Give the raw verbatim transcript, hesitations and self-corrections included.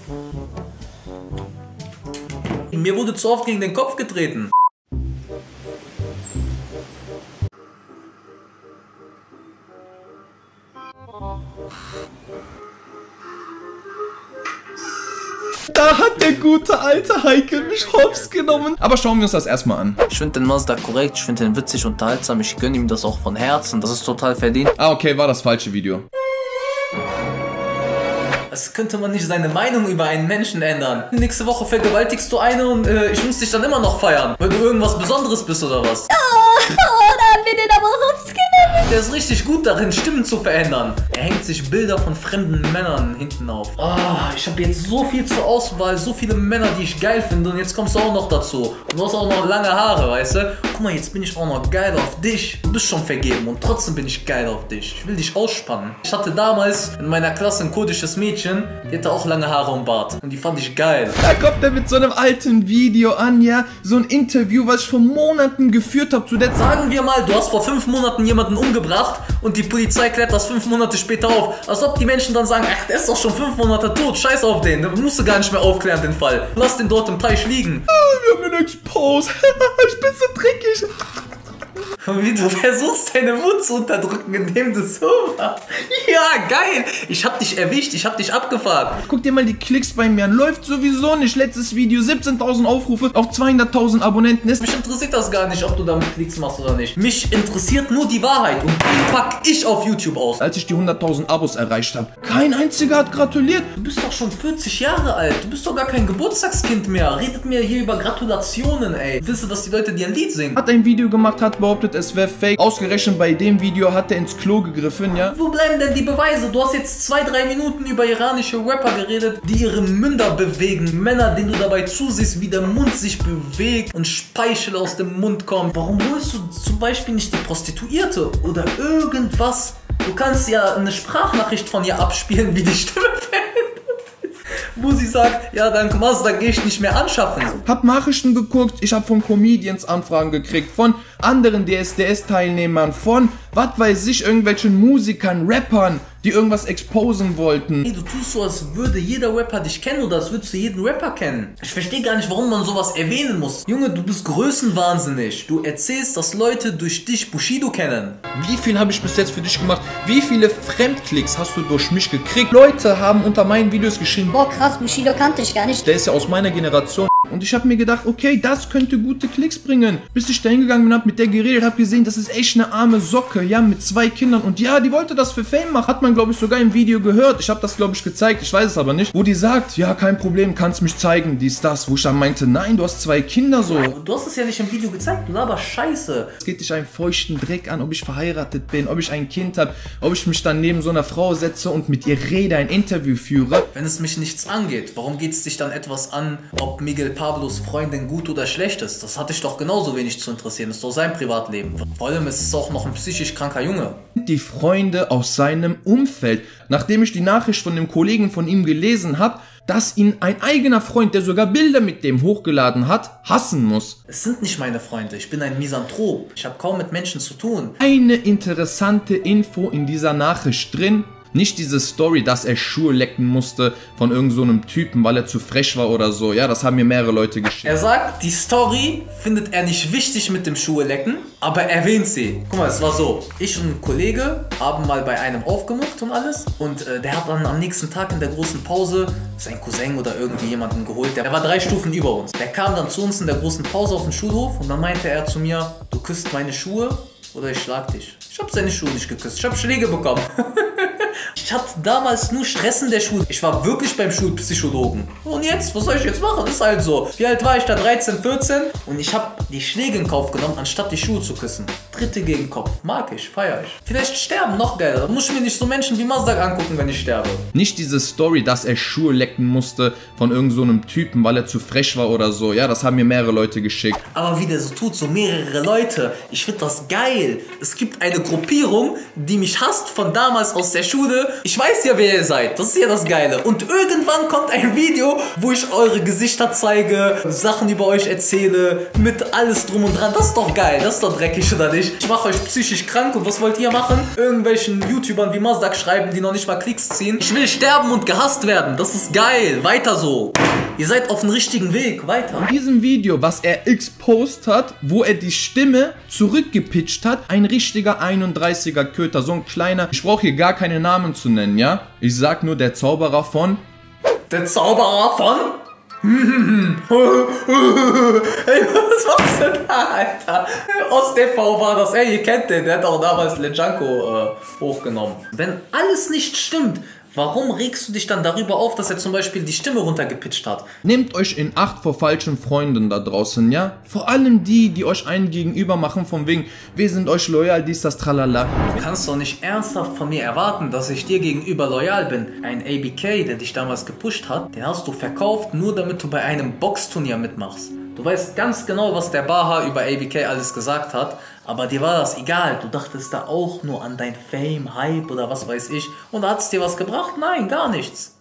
Mir wurde zu oft gegen den Kopf getreten. Da hat der gute alte Heike mich hops genommen. Aber schauen wir uns das erstmal an. Ich finde den Mazda korrekt, ich finde den witzig, unterhaltsam. Ich gönne ihm das auch von Herzen. Das ist total verdient. Ah, okay, war das falsche Video. Es könnte man nicht seine Meinung über einen Menschen ändern. Nächste Woche vergewaltigst du eine und äh, ich muss dich dann immer noch feiern. Weil du irgendwas Besonderes bist oder was? Oh, oh, da haben wir den aber hops genommen. Der ist richtig gut darin, Stimmen zu verändern. Er hängt sich Bilder von fremden Männern hinten auf. Ah, ich habe jetzt so viel zur Auswahl, so viele Männer, die ich geil finde und jetzt kommst du auch noch dazu. Und du hast auch noch lange Haare, weißt du? Guck mal, jetzt bin ich auch noch geil auf dich. Du bist schon vergeben und trotzdem bin ich geil auf dich. Ich will dich ausspannen. Ich hatte damals in meiner Klasse ein kurdisches Mädchen, die hatte auch lange Haare und Bart. Und die fand ich geil. Da kommt er mit so einem alten Video an, ja? So ein Interview, was ich vor Monaten geführt habe zu der Zeit. Sagen wir mal, du hast vor fünf Monaten jemanden umgebracht und die Polizei klärt das fünf Monate später auf. Als ob die Menschen dann sagen, ach, der ist doch schon fünf Monate tot, scheiß auf den. Da musst du gar nicht mehr aufklären, den Fall. Lass den dort im Teich liegen. Wir haben ihn exposed. Ich bin so dreckig. Wie du versuchst, deine Wut zu unterdrücken, indem du so machst. Ja, geil. Ich hab dich erwischt, ich hab dich abgefahren. Guck dir mal die Klicks bei mir an. Läuft sowieso nicht. Letztes Video siebzehntausend Aufrufe auf zweihunderttausend Abonnenten ist. Mich interessiert das gar nicht, ob du damit Klicks machst oder nicht. Mich interessiert nur die Wahrheit und die pack ich auf YouTube aus. Als ich die hunderttausend Abos erreicht habe, kein einziger hat gratuliert. Du bist doch schon vierzig Jahre alt. Du bist doch gar kein Geburtstagskind mehr. Redet mir hier über Gratulationen, ey. Willst du, dass die Leute dir ein Lied singen? Hat ein Video gemacht, hat behauptet, es wäre fake. Ausgerechnet bei dem Video hat er ins Klo gegriffen, ja? Wo bleiben denn die Beweise? Du hast jetzt zwei, drei Minuten über iranische Rapper geredet, die ihre Münder bewegen. Männer, denen du dabei zusiehst, wie der Mund sich bewegt und Speichel aus dem Mund kommt. Warum holst du zum Beispiel nicht die Prostituierte oder irgendwas? Du kannst ja eine Sprachnachricht von ihr abspielen, wie die Stimme verändert ist, wo sie sagt, ja, dank Mazda gehe ich nicht mehr anschaffen. Hab Nachrichten geguckt, ich hab von Comedians Anfragen gekriegt, von anderen D S D S-Teilnehmern, von, was weiß ich, irgendwelchen Musikern, Rappern, die irgendwas exposen wollten. Hey, du tust so, als würde jeder Rapper dich kennen oder als würdest du jeden Rapper kennen. Ich verstehe gar nicht, warum man sowas erwähnen muss. Junge, du bist größenwahnsinnig. Du erzählst, dass Leute durch dich Bushido kennen. Wie viel habe ich bis jetzt für dich gemacht? Wie viele Fremdklicks hast du durch mich gekriegt? Leute haben unter meinen Videos geschrieben, Boah, krass, Bushido kannte ich gar nicht. der ist ja aus meiner Generation. Und ich habe mir gedacht, okay, das könnte gute Klicks bringen. Bis ich da hingegangen bin, hab mit der geredet, hab gesehen, das ist echt eine arme Socke, ja, mit zwei Kindern. Und ja, die wollte das für Fame machen. Hat man, glaube ich, sogar im Video gehört. Ich habe das, glaube ich, gezeigt, ich weiß es aber nicht. Wo die sagt, ja, kein Problem, kannst mich zeigen, dies, das. Wo ich dann meinte, nein, du hast zwei Kinder so. Du hast es ja nicht im Video gezeigt, du laberst Scheiße. Es geht dich einen feuchten Dreck an, ob ich verheiratet bin, ob ich ein Kind habe, ob ich mich dann neben so einer Frau setze und mit ihr rede, ein Interview führe. Wenn es mich nichts angeht, warum geht es dich dann etwas an, ob Miguel Pablos Freundin gut oder schlecht ist? Das hatte ich doch genauso wenig zu interessieren. Das ist doch sein Privatleben. Vor allem ist es auch noch ein psychisch kranker Junge. Die Freunde aus seinem Umfeld. Nachdem ich die Nachricht von dem Kollegen von ihm gelesen habe, dass ihn ein eigener Freund, der sogar Bilder mit dem hochgeladen hat, hassen muss. Es sind nicht meine Freunde. Ich bin ein Misanthrop. Ich habe kaum mit Menschen zu tun. Eine interessante Info in dieser Nachricht drin. Nicht diese Story, dass er Schuhe lecken musste von irgend so einem Typen, weil er zu frech war oder so. Ja, das haben mir mehrere Leute geschickt. Er sagt, die Story findet er nicht wichtig mit dem Schuhe lecken, aber erwähnt sie. Guck mal, es war so. Ich und ein Kollege haben mal bei einem aufgemuckt und alles. Und äh, der hat dann am nächsten Tag in der großen Pause seinen Cousin oder irgendwie jemanden geholt. Der war drei Stufen über uns. Der kam dann zu uns in der großen Pause auf den Schulhof und dann meinte er zu mir, du küsst meine Schuhe oder ich schlag dich. Ich habe seine Schuhe nicht geküsst. Ich habe Schläge bekommen. Ich hatte damals nur Stress in der Schule. Ich war wirklich beim Schulpsychologen. Und jetzt, was soll ich jetzt machen? Das ist halt so. Wie alt war ich da? dreizehn, vierzehn? Und ich habe die Schläge in Kauf genommen, anstatt die Schuhe zu küssen. Dritte gegen Kopf. Mag ich, feier ich. Vielleicht sterben, noch geiler. Da muss ich mir nicht so Menschen wie Mazda angucken, wenn ich sterbe. Nicht diese Story, dass er Schuhe lecken musste von irgend so einem Typen, weil er zu frech war oder so. Ja, das haben mir mehrere Leute geschickt. Aber wie der so tut, so mehrere Leute. Ich finde das geil. Es gibt eine Gruppierung, die mich hasst von damals aus der Schule. Ich weiß ja, wer ihr seid. Das ist ja das Geile. Und irgendwann kommt ein Video, wo ich eure Gesichter zeige, Sachen über euch erzähle, mit alles drum und dran. Das ist doch geil. Das ist doch dreckig, oder nicht? ehrlich, ich mache euch psychisch krank und was wollt ihr machen? Irgendwelchen YouTubern wie Mazdak schreiben, die noch nicht mal Klicks ziehen. Ich will sterben und gehasst werden, das ist geil, weiter so. Ihr seid auf dem richtigen Weg, weiter. In diesem Video, was er exposed hat, wo er die Stimme zurückgepitcht hat, ein richtiger einunddreißiger Köter, so ein kleiner, ich brauche hier gar keine Namen zu nennen, ja? Ich sag nur der Zauberer von... Der Zauberer von... Ey, was machst du da, Alter? OstTV war das, ey, ihr kennt den, der hat auch damals Lejanko äh, hochgenommen. Wenn alles nicht stimmt, warum regst du dich dann darüber auf, dass er zum Beispiel die Stimme runtergepitcht hat? Nehmt euch in Acht vor falschen Freunden da draußen, ja? Vor allem die, die euch einen gegenüber machen, von wegen, wir sind euch loyal, dies, das, tralala. Du kannst doch nicht ernsthaft von mir erwarten, dass ich dir gegenüber loyal bin. Ein A B K, der dich damals gepusht hat, den hast du verkauft, nur damit du bei einem Boxturnier mitmachst. Du weißt ganz genau, was der Baha über A B K alles gesagt hat, aber dir war das egal. Du dachtest da auch nur an dein Fame, Hype oder was weiß ich. Und hat es dir was gebracht? Nein, gar nichts.